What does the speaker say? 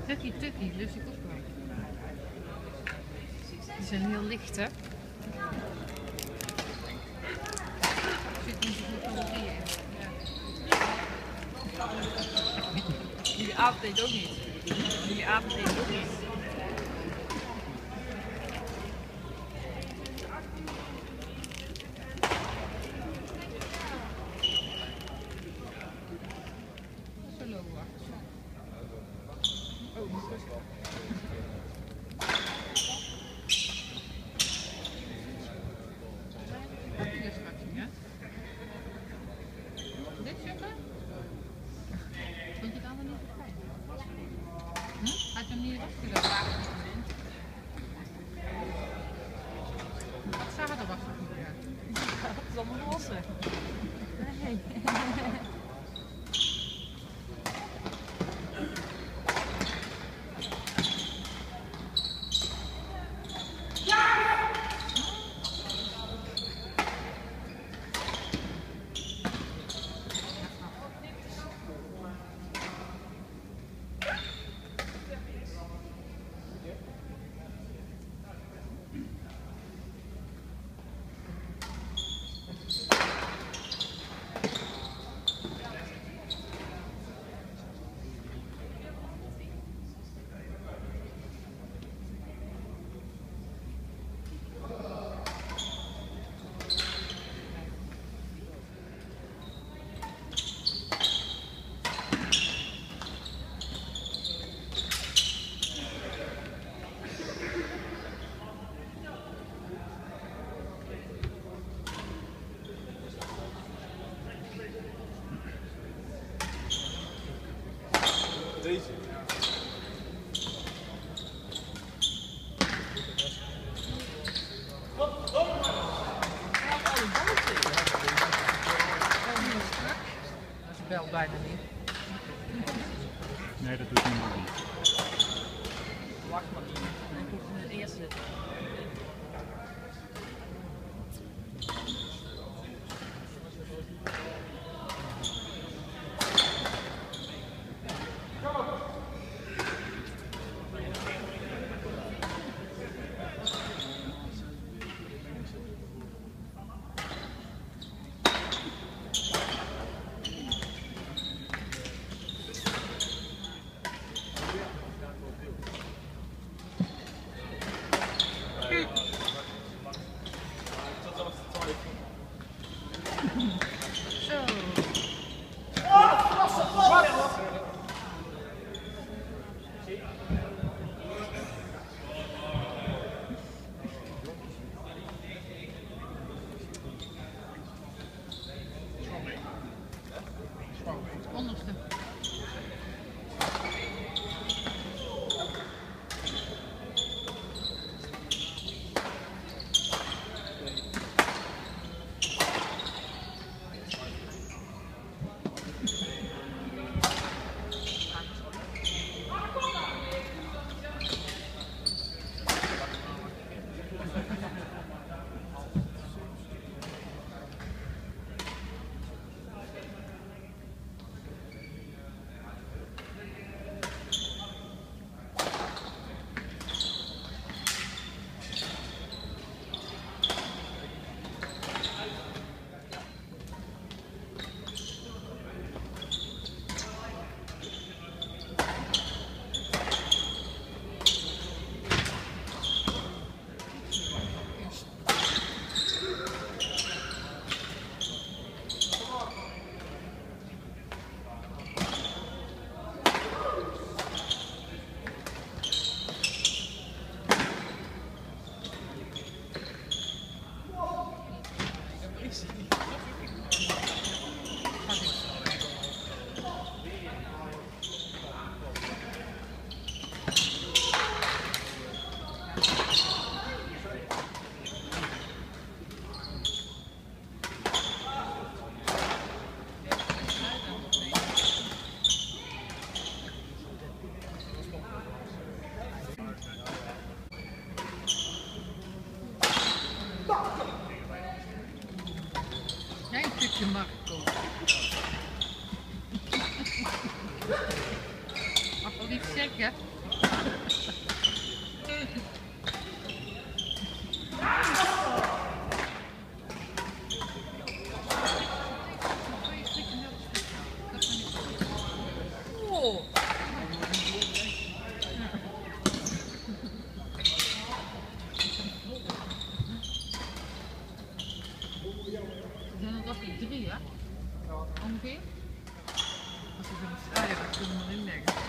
Tukkie, lust ik ook wel. Die zijn heel licht, hè? Er zit niet zoveel calorieën in. Jullie avondeten ook niet. Jullie avondeten ook niet. Vind je het allemaal niet fijn? Had je hem niet afgedaan? Wat zagen was het niet? Dat is allemaal roze. Nee. Deze. Dat belt bijna niet. Nee, dat doet niemand niet. Wacht maar niet. Dan moet je in het eerst zitten. Zo. Onderste. Jij een stukje Marco. Mag wel iets zeggen? Oh. Ik denk dat die 3, hè? Ongeveer. Als je zo... Ah ja, dat kunnen we erin leggen.